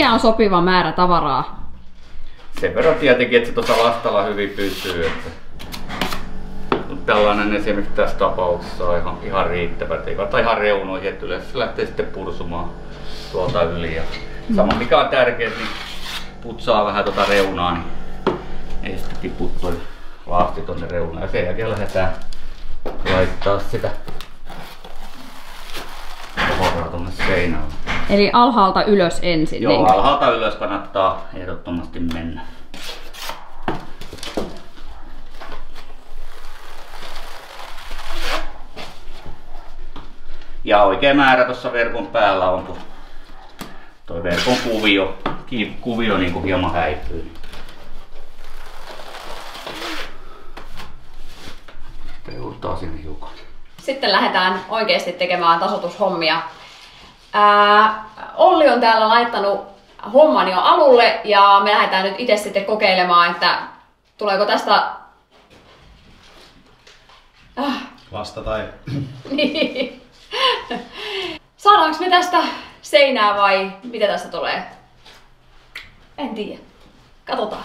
mikä on sopiva määrä tavaraa? Sen verran tietenkin, että se tuossa lastalla hyvin pysyy. Että tällainen esimerkiksi tässä tapauksessa on ihan riittävä. Ei kannata ihan reunoihin, että yleensä se lähtee sitten pursumaan tuolta yli. Ja sama mikä on tärkeää, niin putsaa vähän tuota reunaa, niin ei sitten tipu toi laasti tonne reunaan. Ja sen jälkeen lähdetään laittaa sitä tavaraa tonne seinälle. Eli alhaalta ylös ensin? Joo, alhaalta ylös kannattaa ehdottomasti mennä. Ja oikea määrä tuossa verkon päällä on, kun toi verkon kuvio niin kuin hieman häipyy. Peutaa sinne hiukan. Sitten lähdetään oikeasti tekemään tasoitushommia. Olli on täällä laittanut homman jo alulle ja me lähdetään nyt itse sitten kokeilemaan, että tuleeko tästä... Vasta tai... Niin. Saadaanko me tästä seinää vai mitä tästä tulee? En tiedä. Katsotaan.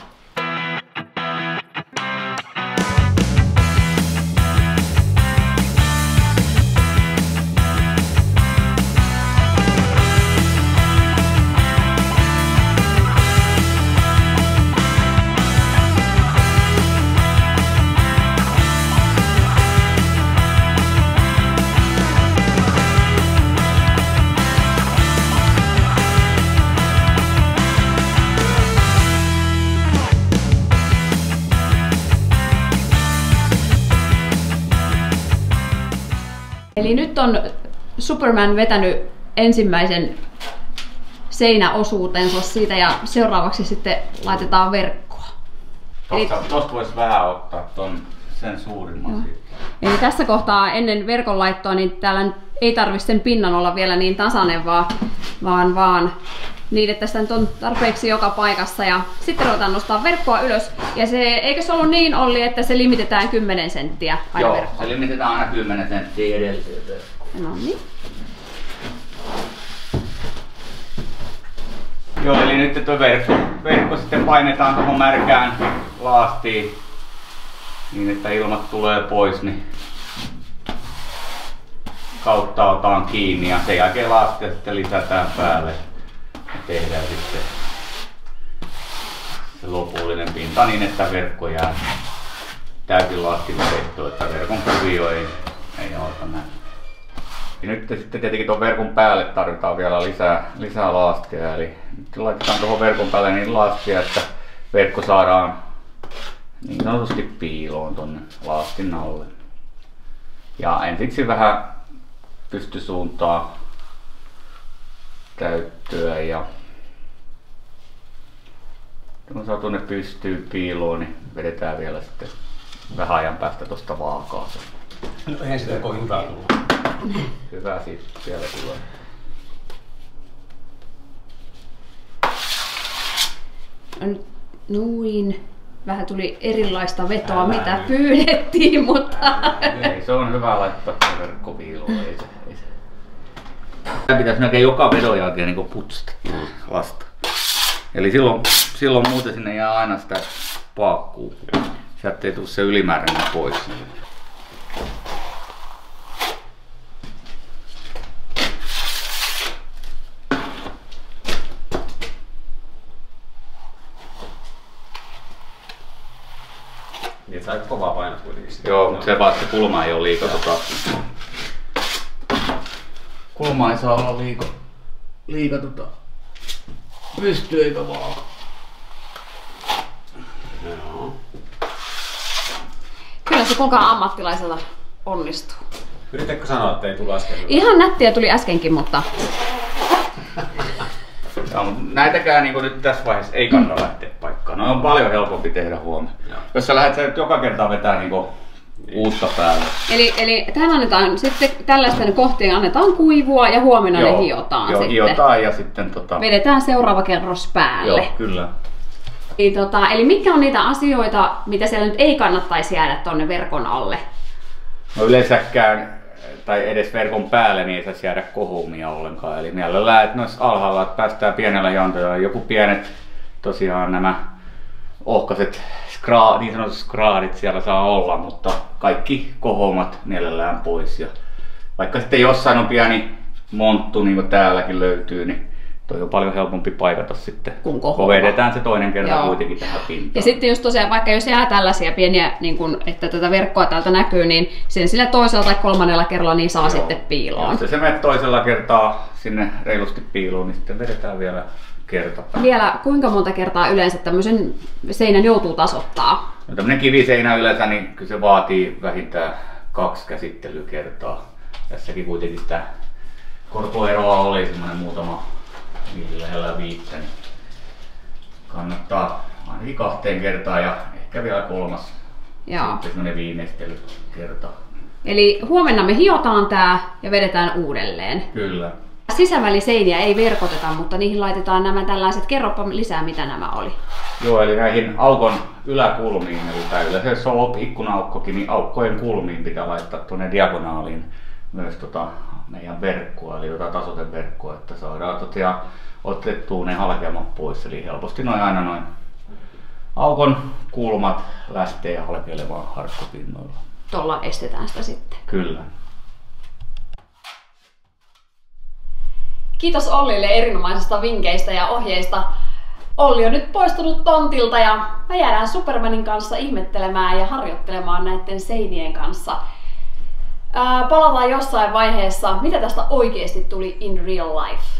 Eli nyt on Superman vetänyt ensimmäisen seinäosuutensa siitä ja seuraavaksi sitten laitetaan verkkoa. Tosta voisi vähän ottaa sen suurimman siitä. Eli tässä kohtaa ennen verkon laittoa niin täällä ei tarvitse sen pinnan olla vielä niin tasainen, vaan niin, että sitä nyt on tarpeeksi joka paikassa. Ja sitten ruvetaan nostaa verkkoa ylös. Ja eikö se ollut niin, Olli, että se limitetään 10 senttiä aina Joo, verkkoon? se limitetään aina 10 senttiä edelliseen. No niin. Joo, eli nyt tuo verkko sitten painetaan tuohon märkään laastiin niin, että ilmat tulee pois, niin kautta otetaan kiinni ja sen jälkeen laastia sitten lisätään päälle ja tehdään sitten se lopullinen pinta niin, että verkko jää täysin laastilla tehtyä, että verkon kuvio ei alta näin. Ja nyt sitten tietenkin tuon verkon päälle tarvitaan vielä lisää laastia, eli nyt laitetaan tuohon verkon päälle niin laastia, että verkko saadaan niin sanotusti piiloon tonne laastin alle. Ja ensiksi vähän pystysuuntaa täyttöä ja kun saa tuonne pystyyn piiloon, niin vedetään vielä sitten vähän ajan päästä tuosta vaakaa. No eihän sitä kovin hyvää tullut. Hyvä siitä siellä tulee. Noin. Vähän tuli erilaista vetoa, mitä pyydettiin, mutta... Ei, se on hyvä laittaa verkkopiiloon. Ei se. Tämä pitäisi näkee joka vedon jälkeen niin putsata lasta. Eli silloin muuten sinne jää aina sitä paakkuu. Sieltä ei tule se ylimääräinen pois. Niin, sä aika kovaa painat kuitenkin. Joo, mutta se vaan, että kulma ei ole liikaa kulma ei saa olla liikaa pystyy eikä vaan. Joo. Kyllä se kuinka ammattilaiselta onnistuu. Yritätkö sanoa, että ei tule äsken? Ihan nättiä tuli äskenkin, mutta... Joo, mutta näitäkään niin nyt tässä vaiheessa ei kannata lähteä paikkaan. No on paljon helpompi tehdä huomenna. Jos sä lähdet joka kerta vetää niin uutta päälle. Eli tähän annetaan sitten tällaisten kohtien annetaan kuivua ja huomenna ne hiotaan sitten. Hiotaan ja sitten vedetään seuraava kerros päälle. Joo, kyllä. Eli mitkä on niitä asioita, mitä siellä nyt ei kannattaisi jäädä tonne verkon alle? No yleensäkään tai edes verkon päälle, niin ei saisi jäädä kohoumia ollenkaan. Eli mielellään, että noissa alhaalla että päästään pienellä jantoilla. Joku pienet tosiaan nämä ohkaiset niin sanotut skraadit siellä saa olla, mutta kaikki kohoumat mielellään pois. Ja vaikka sitten jossain on pieni monttu, niin kuin täälläkin löytyy, niin toi on paljon helpompi paikata sitten, kun vedetään se toinen kerta kuitenkin tähän pintaan. Ja sitten just tosiaan, vaikka jos jää tällaisia pieniä, niin kun, että tätä verkkoa täältä näkyy, niin sen sillä toisella tai kolmannella kerralla niin saa sitten piiloon. Jos se menee toisella kertaa sinne reilusti piiloon, niin sitten vedetään vielä kertapäin. Vielä kuinka monta kertaa yleensä tämmöisen seinän joutuu tasoittaa? No tämmönen kiviseinä yleensä, niin kyllä se vaatii vähintään 2 käsittelykertaa. Tässäkin kuitenkin sitä korkoeroa oli semmoinen muutama lähellä 5, niin kannattaa ainakin 2 kertaa ja ehkä vielä 3. Sitten semmoinen viimeistelykerta. Eli huomenna me hiotaan tää ja vedetään uudelleen. Kyllä. Sisäväliseiniä ei verkoteta, mutta niihin laitetaan nämä tällaiset. Kerropa lisää, mitä nämä oli. Joo, eli näihin aukon yläkulmiin, eli tää yleensä jos on ikkuna-aukkokin, niin aukkojen kulmiin pitää laittaa tuonne diagonaaliin myös meidän verkkoa, eli tasoiteverkkoa, että saadaan otettua ne halkeamat pois. Eli helposti aina noin aukon kulmat lähtee halkeilemaan harkkopinnoilla. Tuolla estetään sitä sitten. Kyllä. Kiitos Ollille erinomaisista vinkkeistä ja ohjeista. Olli on nyt poistunut tontilta ja me jäädään Supermanin kanssa ihmettelemään ja harjoittelemaan näiden seinien kanssa. Palataan jossain vaiheessa, mitä tästä oikeasti tuli in real life.